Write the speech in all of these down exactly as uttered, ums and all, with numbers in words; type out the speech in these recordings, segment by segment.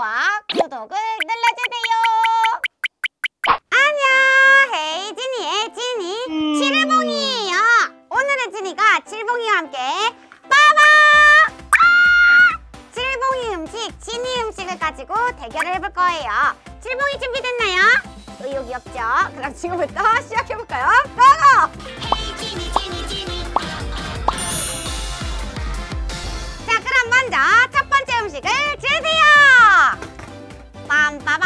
좋아요와 구독을 눌러주세요. 안녕, 헤이 지니의 지니 칠봉이에요. 오늘은 지니가 칠봉이와 함께 빠방! 아! 칠봉이 음식, 지니 음식을 가지고 대결을 해볼 거예요. 칠봉이 준비됐나요? 의욕이 없죠? 그럼 지금부터 시작해볼까요? 고고! 헤이 지니 지니 지니. 자, 그럼 먼저 첫 번째 음식을 주세요. 빰빠밤.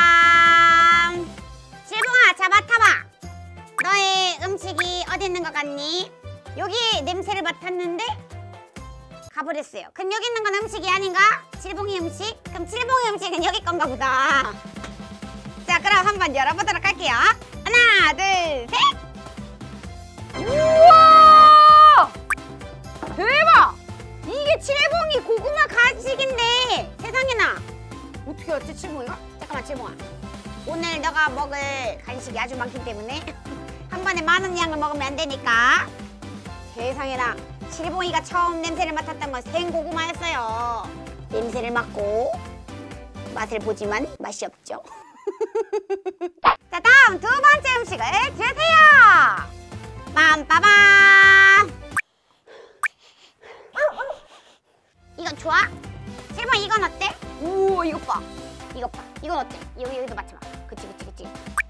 칠봉아, 자 맡아봐. 너의 음식이 어디 있는 것 같니? 여기 냄새를 맡았는데 가버렸어요. 그럼 여기 있는 건 음식이 아닌가? 칠봉이 음식? 그럼 칠봉이 음식은 여기 건가 보다. 자, 그럼 한번 열어보도록 할게요. 하나, 둘, 셋. 우와! 대박! 이게 칠봉이 고구마 간식인데 세상에나. 어떻게 알았지, 칠봉이가? 잠깐만, 칠봉아. 오늘 너가 먹을 간식이 아주 많기 때문에 한 번에 많은 양을 먹으면 안 되니까. 세상에나, 칠봉이가 처음 냄새를 맡았던 건 생고구마였어요. 냄새를 맡고 맛을 보지만 맛이 없죠. 자, 다음 두 번째 음식을 주세요. 빰빠밤. 이건 좋아? 칠봉이 이건 어때? 오, 이것 봐. 이것 봐. 이건 어때? 여기, 여기도 맞춰봐. 그치, 그치, 그치.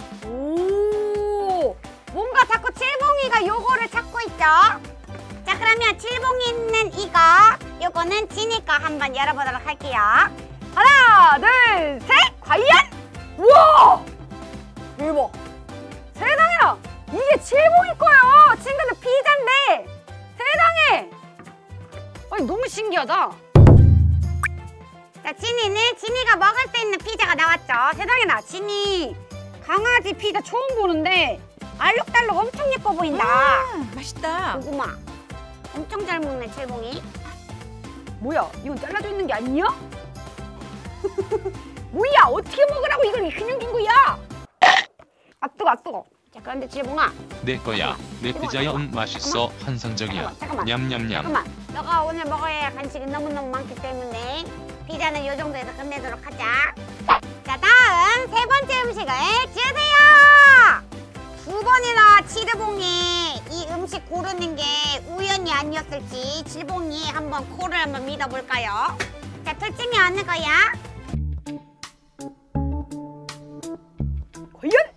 오, 뭔가 자꾸 칠봉이가 요거를 찾고 있죠? 자, 그러면 칠봉이 있는 이거, 요거는 지니 거 한번 열어보도록 할게요. 하나, 둘, 셋! 과연? 우와! 대박! 세상에나! 이게 칠봉이 거예요! 친구들 피자인데! 세상에! 아니, 너무 신기하다. 자, 지니는 지니가 먹을 수 있는 피자가 나왔죠. 세상에나, 지니 강아지 피자 처음 보는데 알록달록 엄청 예뻐 보인다. 음, 맛있다. 고구마 엄청 잘 먹네, 칠봉이. 뭐야, 이건 잘라져 있는 게 아니야? 뭐야, 어떻게 먹으라고 이걸 그냥 준 거야? 아, 뜨거, 아, 뜨거. 자, 그런데 칠봉아, 내 거야. 내 피자야. 음, 맛있어. 잠깐만. 환상적이야. 잠깐만, 냠냠냠. 잠깐만. 너가 오늘 먹어야 할 간식이 너무너무 많기 때문에 피자는 요 정도에서 끝내도록 하자. 자, 다음 세 번째 음식을 주세요. 두 번이나 칠봉이 이 음식 고르는 게 우연이 아니었을지 칠봉이 한번 코를 한번 믿어볼까요? 자, 둘 중에 어느 거야? 과연?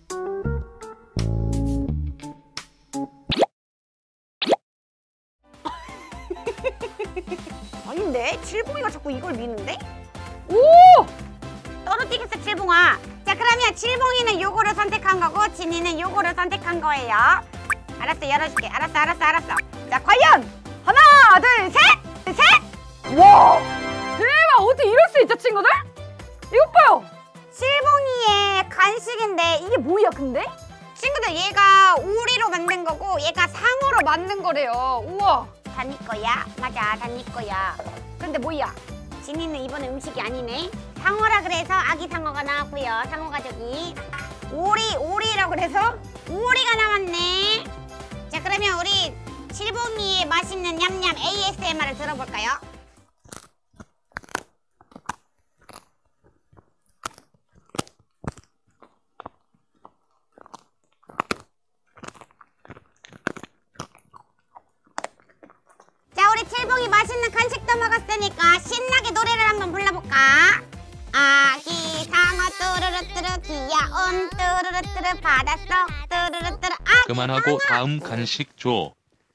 아닌데? 칠봉이가 자꾸 이걸 미는데? 오! 떨어지겠어, 칠봉아. 자, 그러면 칠봉이는 요거를 선택한 거고 지니는 요거를 선택한 거예요. 알았어, 열어줄게. 알았어, 알았어, 알았어. 자, 과연! 하나, 둘, 셋! 셋! 와! 대박! 어떻게 이럴 수 있죠, 친구들? 이것 봐요! 칠봉이의 간식인데 이게 뭐야, 근데? 친구들, 얘가 오리로 만든 거고 얘가 상어로 만든 거래요. 우와! 다 네 거야? 맞아, 다 네 거야. 근데 뭐야? 지니는 이번에 음식이 아니네. 상어라 그래서 아기 상어가 나왔고요. 상어 가족이. 오리, 오리라고 그래서 오리가 나왔네. 자, 그러면 우리 칠봉이의 맛있는 냠냠 에이에스엠알을 들어볼까요? 자, 우리 칠봉이 맛있는 간식도 먹었으니까 신나게 노래를 한번 불러볼까? 아기 상어 뚜루루뚜루 귀여운 뚜루루뚜루 바닷속 뚜루루뚜루 아기 그만하고 상어. 다음 간식 줘.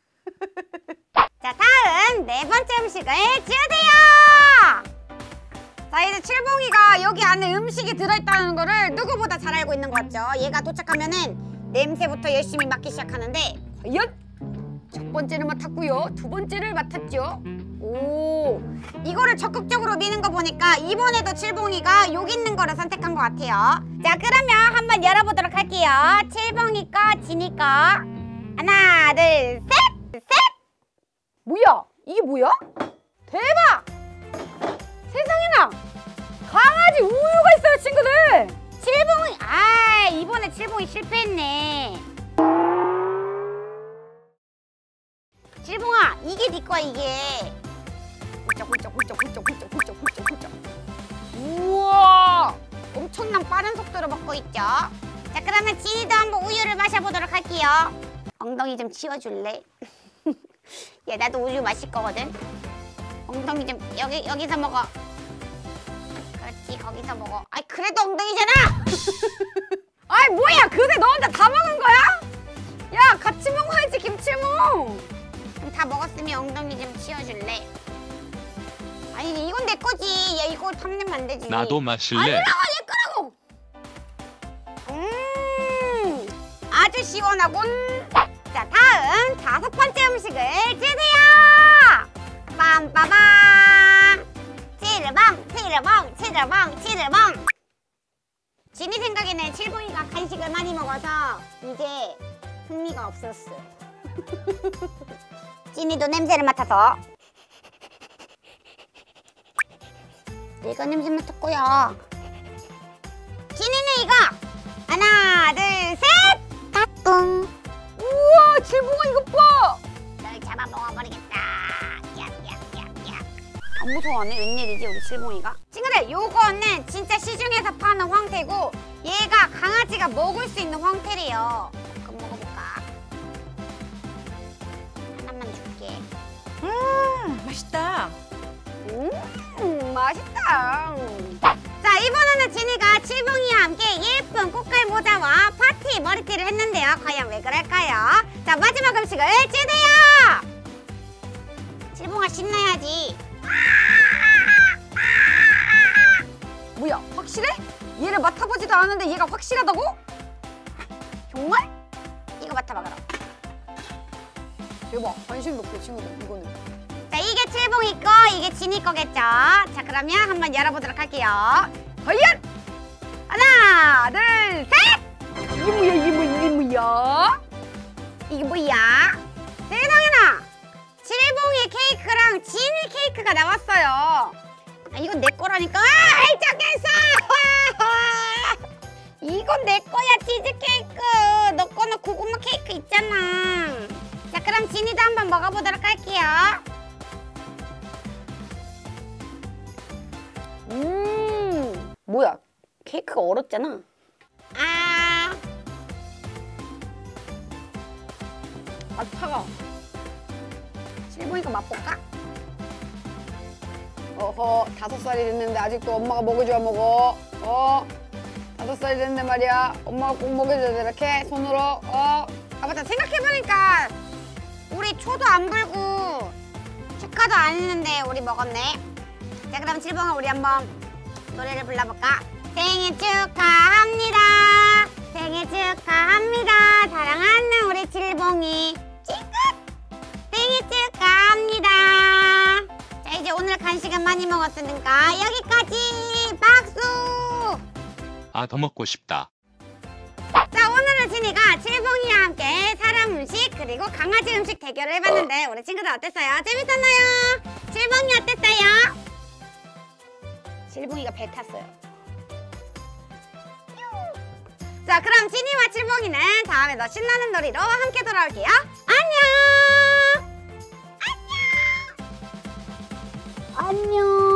자, 다음 네 번째 음식을 주세요. 자, 이제 칠봉이가 여기 안에 음식이 들어있다는 거를 누구보다 잘 알고 있는 것 같죠? 얘가 도착하면은 냄새부터 열심히 맡기 시작하는데 과연? 첫 번째를 맡았고요. 두 번째를 맡았죠. 오, 이거를 적극적으로 미는 거 보니까 이번에도 칠봉이가 여기 있는 거를 선택한 것 같아요. 자, 그러면 한번 열어보도록 할게요. 칠봉이 거, 지니 거. 하나, 둘, 셋! 셋! 뭐야? 이게 뭐야? 대박! 세상에나! 강아지 우유가 있어요, 친구들! 칠봉이, 아, 이번에 칠봉이 실패했네. 칠봉아, 이게 네 거야, 이게. 훌쩍 훌쩍 훌쩍 훌쩍 훌쩍 훌쩍 훌쩍 훌쩍. 우와! 엄청 빠른 속도로 먹고 있죠. 자, 그러면 진이도 한번 우유를 마셔보도록 할게요. 엉덩이 좀 치워줄래? 얘 나도 우유 마실 거거든. 엉덩이 좀 여기 여기서 먹어. 그렇지, 거기서 먹어. 아이, 그래도 엉덩이잖아. 아이 뭐야, 그새 너 혼자 다 먹은 거야? 야, 같이 먹어야지 김치모. 그럼 다 먹었으면 엉덩이 좀 치워줄래? 아니, 이건 내 거지. 얘 이거 탐내면 안 되지. 나도 마실래? 아니라고, 얘 거라고. 음, 아주 시원하군. 자, 다음 다섯 번째 음식을 주세요. 빰빠밤. 치르방, 치르방, 치르방, 치르방. 진이 생각에는 칠봉이가 간식을 많이 먹어서 이제 흥미가 없었어. 진이도 냄새를 맡아서. 내가 냄새 맡았고요. 진이는 이거. 하나, 둘, 셋. 따뚱. 우와, 칠봉아 이것 봐. 널 잡아 먹어버리겠다. 얍얍얍얍. 안 무서워하네. 웬일이지 우리 칠봉이가? 친구들, 요거는 진짜 시중에서 파는 황태고 얘가 강아지가 먹을 수 있는 황태래요. 그럼 먹어볼까? 하나만 줄게. 음, 맛있다. 음, 맛있다. 자, 이번에는 진이가 칠봉이와 함께 예쁜 꽃갈 모자와 파티 머리띠를 했는데요. 과연 왜 그럴까요? 자, 마지막 음식을 주세요. 칠봉아, 신나야지. 뭐야, 확실해? 얘를 맡아보지도 않았는데 얘가 확실하다고? 정말? 이거 맡아봐 그럼. 대박, 관심 높게 친구들 이거는. 자, 이게 칠봉이 거, 이게 진이 거겠죠? 자, 그러면 한번 열어보도록 할게요. 과연! 하나, 둘, 셋! 이게 뭐야, 이게 뭐야, 이게 뭐야? 이게 뭐야? 세상에나! 칠봉이 케이크랑 진이 케이크가 나왔어요. 아, 이건 내 거라니까. 아, 알짝했어! 이건 내 거야, 치즈케이크. 너 거는 고구마 케이크 있잖아. 자, 그럼 진이도 한번 먹어보도록 할게요. 음, 뭐야, 케이크가 얼었잖아. 아, 아, 차가워. 칠봉이가 맛볼까? 어허, 다섯 살이 됐는데 아직도 엄마가 먹여줘야 먹어. 어, 다섯 살이 됐는데 말이야. 엄마가 꼭 먹여줘야 돼. 이렇게 손으로. 어. 아, 맞다. 생각해보니까 우리 초도 안 불고 축하도 안 했는데 우리 먹었네. 자, 그럼 칠봉아, 우리 한번 노래를 불러볼까? 생일 축하합니다. 생일 축하합니다. 사랑하는 우리 칠봉이 찡긋 생일 축하합니다. 자, 이제 오늘 간식은 많이 먹었으니까 여기까지. 박수. 아, 더 먹고 싶다. 자, 오늘은 진이가 칠봉이와 함께 사람 음식 그리고 강아지 음식 대결을 해봤는데 우리 친구들 어땠어요? 재밌었나요? 칠봉이 어땠어요? 칠봉이가 배 탔어요. 자, 그럼 진이와 칠봉이는 다음에 더 신나는 놀이로 함께 돌아올게요. 안녕. 안녕. 안녕.